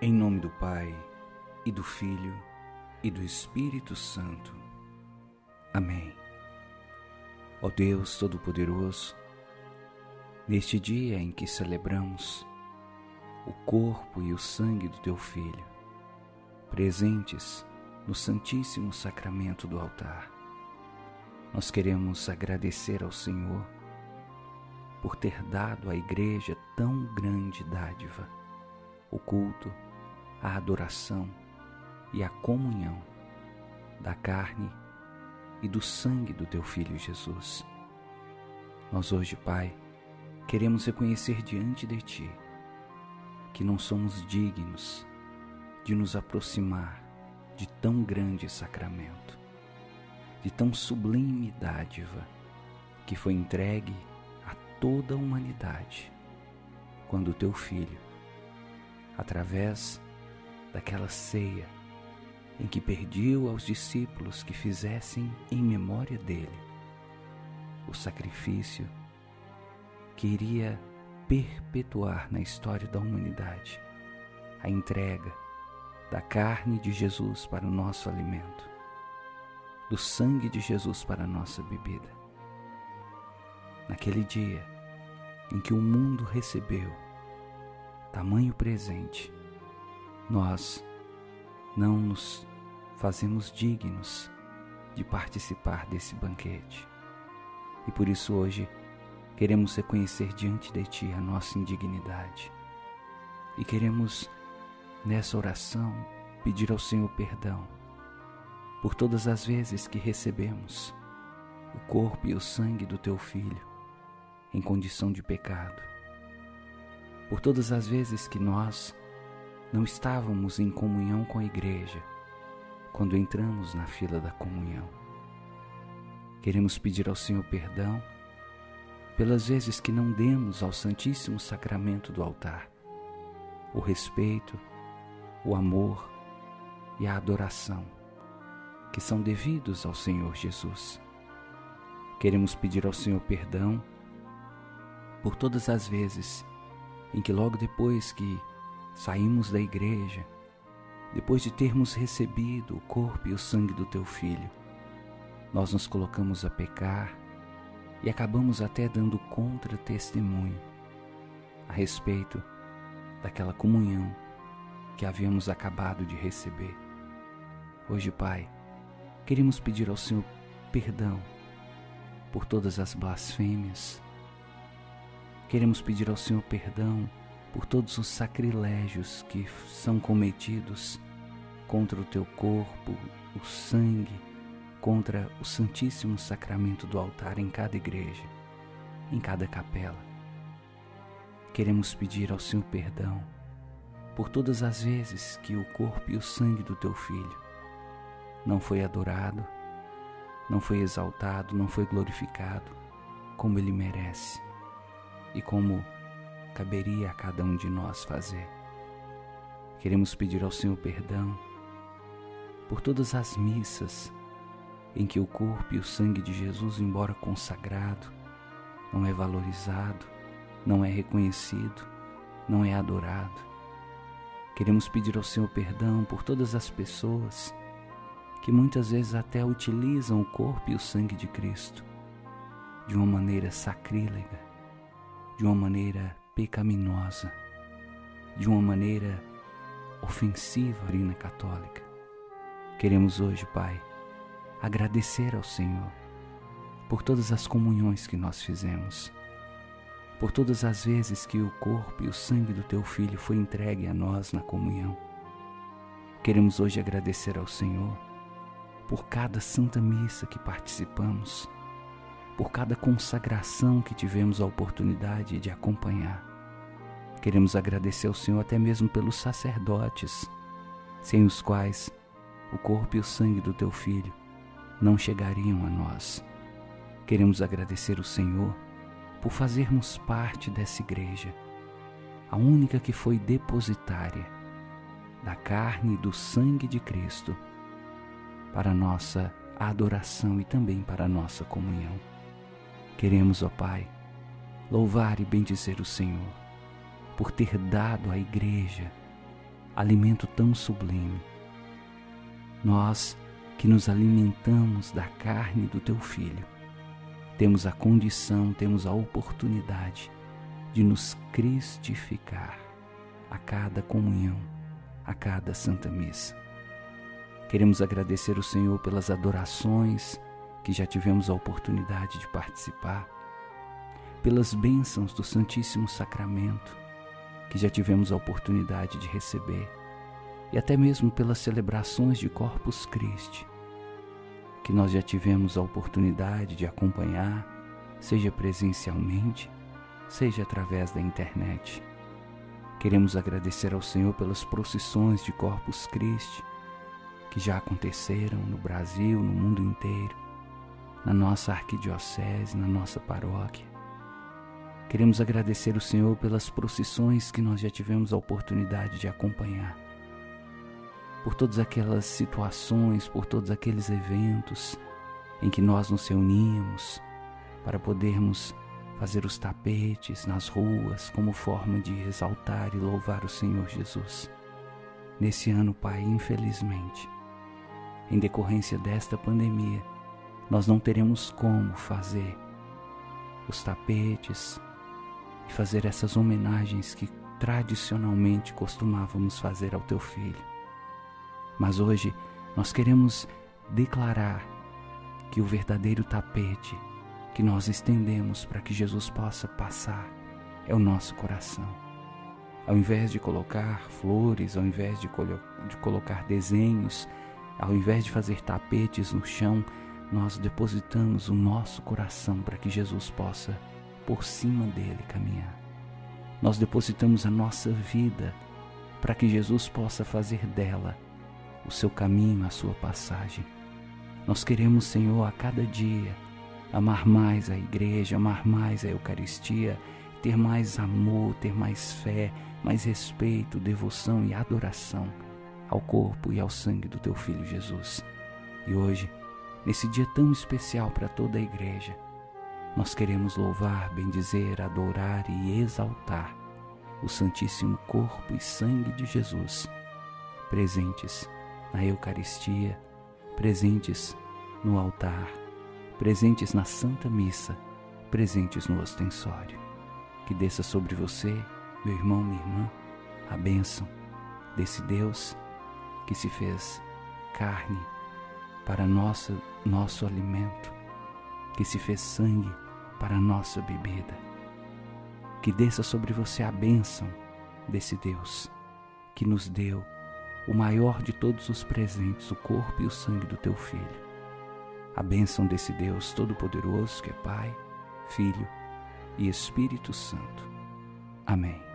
Em nome do Pai, e do Filho, e do Espírito Santo. Amém. Ó Deus Todo-Poderoso, neste dia em que celebramos o corpo e o sangue do Teu Filho, presentes no Santíssimo Sacramento do altar, nós queremos agradecer ao Senhor por ter dado à Igreja tão grande dádiva, o culto, a adoração e a comunhão da carne e do sangue do Teu Filho Jesus. Nós hoje, Pai, queremos reconhecer diante de Ti que não somos dignos de nos aproximar de tão grande sacramento, de tão sublime dádiva que foi entregue a toda a humanidade quando o Teu Filho, através daquela ceia em que pediu aos discípulos que fizessem em memória dele o sacrifício que iria perpetuar na história da humanidade a entrega da carne de Jesus para o nosso alimento, do sangue de Jesus para a nossa bebida. Naquele dia em que o mundo recebeu tamanho presente, nós não nos fazemos dignos de participar desse banquete. E por isso hoje queremos reconhecer diante de Ti a nossa indignidade. E queremos, nessa oração, pedir ao Senhor perdão por todas as vezes que recebemos o corpo e o sangue do Teu Filho em condição de pecado. Por todas as vezes que nós não estávamos em comunhão com a Igreja quando entramos na fila da comunhão. Queremos pedir ao Senhor perdão pelas vezes que não demos ao Santíssimo Sacramento do altar o respeito, o amor e a adoração que são devidos ao Senhor Jesus. Queremos pedir ao Senhor perdão por todas as vezes em que logo depois que saímos da igreja, depois de termos recebido o corpo e o sangue do Teu Filho, nós nos colocamos a pecar e acabamos até dando contra-testemunho a respeito daquela comunhão que havíamos acabado de receber. Hoje, Pai, queremos pedir ao Senhor perdão por todas as blasfêmias. Queremos pedir ao Senhor perdão por todos os sacrilégios que são cometidos contra o Teu corpo, o sangue, contra o Santíssimo Sacramento do altar em cada igreja, em cada capela. Queremos pedir ao Senhor perdão por todas as vezes que o corpo e o sangue do Teu Filho não foi adorado, não foi exaltado, não foi glorificado como Ele merece e como caberia a cada um de nós fazer. Queremos pedir ao Senhor perdão por todas as missas em que o corpo e o sangue de Jesus, embora consagrado, não é valorizado, não é reconhecido, não é adorado. Queremos pedir ao Senhor perdão por todas as pessoas que muitas vezes até utilizam o corpo e o sangue de Cristo de uma maneira sacrílega, de uma maneira pecaminosa, de uma maneira ofensiva à doutrina católica. Queremos hoje, Pai, agradecer ao Senhor por todas as comunhões que nós fizemos, por todas as vezes que o corpo e o sangue do Teu Filho foi entregue a nós na comunhão. Queremos hoje agradecer ao Senhor por cada Santa Missa que participamos, por cada consagração que tivemos a oportunidade de acompanhar. Queremos agradecer ao Senhor até mesmo pelos sacerdotes, sem os quais o corpo e o sangue do Teu Filho não chegariam a nós. Queremos agradecer ao Senhor por fazermos parte dessa igreja, a única que foi depositária da carne e do sangue de Cristo para a nossa adoração e também para a nossa comunhão. Queremos, ó Pai, louvar e bendizer o Senhor por ter dado à igreja alimento tão sublime. Nós que nos alimentamos da carne do teu Filho, temos a condição, temos a oportunidade de nos cristificar a cada comunhão, a cada Santa Missa. Queremos agradecer ao Senhor pelas adorações que já tivemos a oportunidade de participar, pelas bênçãos do Santíssimo Sacramento que já tivemos a oportunidade de receber, e até mesmo pelas celebrações de Corpus Christi que nós já tivemos a oportunidade de acompanhar, seja presencialmente, seja através da internet. Queremos agradecer ao Senhor pelas procissões de Corpus Christi que já aconteceram no Brasil, no mundo inteiro, na nossa arquidiocese, na nossa paróquia. Queremos agradecer ao Senhor pelas procissões que nós já tivemos a oportunidade de acompanhar, por todas aquelas situações, por todos aqueles eventos em que nós nos reuníamos para podermos fazer os tapetes nas ruas como forma de exaltar e louvar o Senhor Jesus. Nesse ano, Pai, infelizmente, em decorrência desta pandemia, nós não teremos como fazer os tapetes e fazer essas homenagens que tradicionalmente costumávamos fazer ao teu Filho. Mas hoje nós queremos declarar que o verdadeiro tapete que nós estendemos para que Jesus possa passar é o nosso coração. Ao invés de colocar flores, ao invés de colocar desenhos, ao invés de fazer tapetes no chão, nós depositamos o nosso coração para que Jesus possa, por cima dele, caminhar. Nós depositamos a nossa vida para que Jesus possa fazer dela o seu caminho, a sua passagem. Nós queremos, Senhor, a cada dia amar mais a igreja, amar mais a Eucaristia, ter mais amor, ter mais fé, mais respeito, devoção e adoração ao corpo e ao sangue do teu Filho Jesus. E hoje, nesse dia tão especial para toda a igreja, nós queremos louvar, bendizer, adorar e exaltar o Santíssimo Corpo e Sangue de Jesus, presentes na Eucaristia, presentes no altar, presentes na Santa Missa, presentes no ostensório. Que desça sobre você, meu irmão, minha irmã, a bênção desse Deus que se fez carne para nosso alimento, que se fez sangue para nossa bebida. Que desça sobre você a bênção desse Deus que nos deu o maior de todos os presentes, o corpo e o sangue do teu Filho. A bênção desse Deus Todo-Poderoso, que é Pai, Filho e Espírito Santo. Amém.